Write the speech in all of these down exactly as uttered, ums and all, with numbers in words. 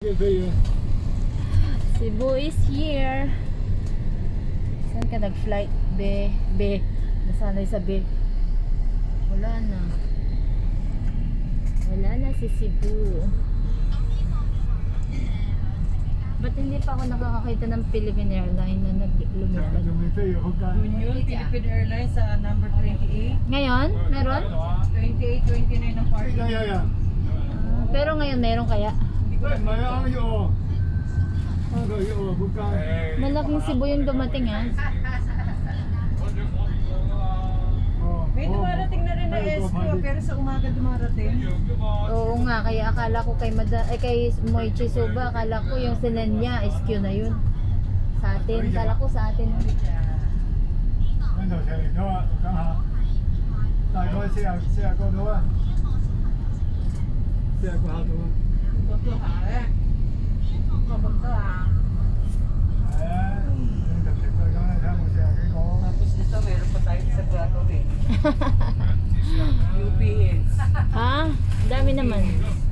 Cebu is here. Saan ka nag-flight? B, B. Nasanay sa B. Wala na. Wala na si Cebu. Ba't hindi pa ako nakakakita ng Philippine Airlines na naglumipad? Yun yun, Philippine Airlines sa number twenty-eight. Ngayon? Meron? twenty-eight, twenty-nine ang party. Ah, pero ngayon meron kaya? Malaking Cebu yung dumating ha. May dumarating na rin na S Q pero sa umaga dumarating. Oo nga, kaya akala ko kay Mada, eh, kay Moichi Soba, akala ko yung sinan niya, S Q na yun. Sa atin, akala ko sa atin. Tapos dito meron pa tayo sa Grado eh. U P S. Ha? Ang dami naman.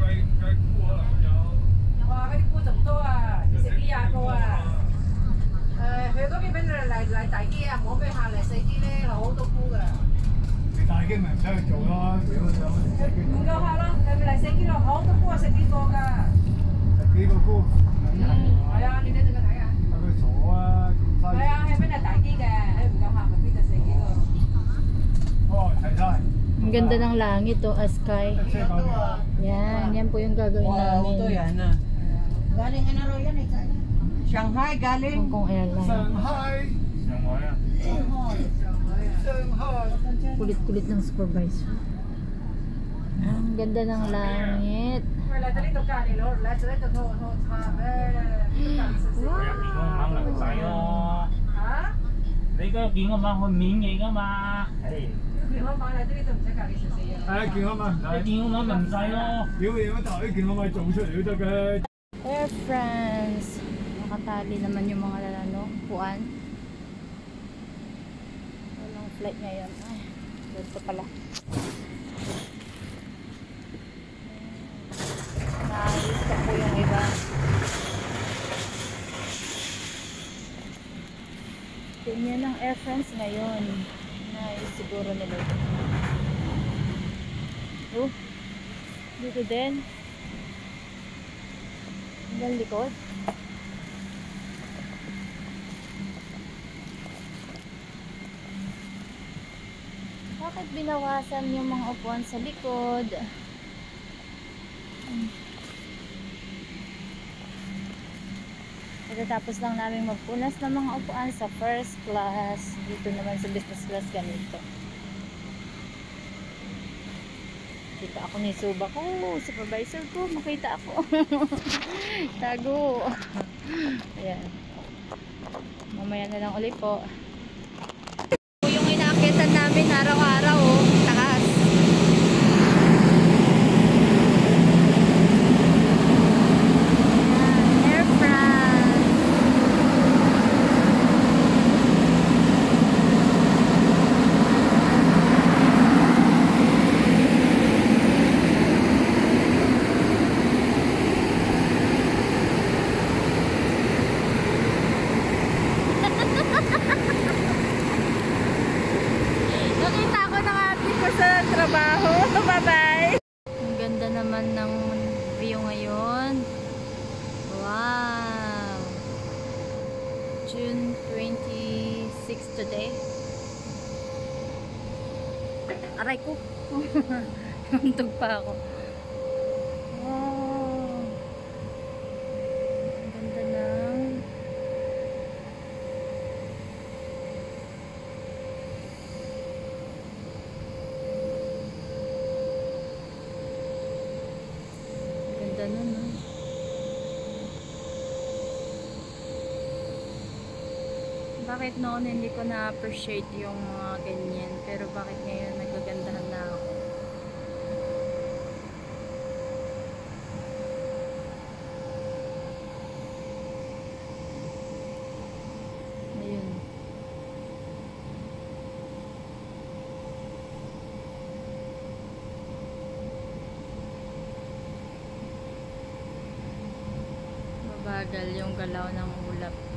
Ang ganda ng langit oh, a sky. Yan, yan po yung gagawin Wow, namin. ito yan ah. Galing ano ro yan eh? Shanghai galing. Hong Kong Airlines. Kulit-kulit ng supervisor. Ang ganda ng langit. Air France. Nakatali naman yung mga ano, puan. Walang flight ngayon. Ay, dito pala. Naayos pa po yung iba. Ganyan ang Air France ngayon. Naayos siguro nila. Oh, dito din. Hanggang likod. Bakit binawasan yung mga upuan sa likod? Hmm. Pagkatapos lang namin magpunas ng mga upuan sa first class. Dito naman sa business class ganito. Kita ako ni Suba ko, supervisor ko, makita ako. Tago. Ayan. Mamaya na lang ulit po. Yung inaakitan namin araw-araw, oh, takas. Ayan, Air France. Nakita ko ng ate ko sa trabaho. Bye-bye! Ang ganda naman ng view ngayon. Wow! June twenty-sixth today. Aray ko! Nantog pa ako. Wow! Ang ganda ng ganda na, no? Bakit noon hindi ko na-appreciate yung mga ganyan, pero bakit ngayon nagagandahan na ako? Ayun. Mabagal yung galaw ng ulap.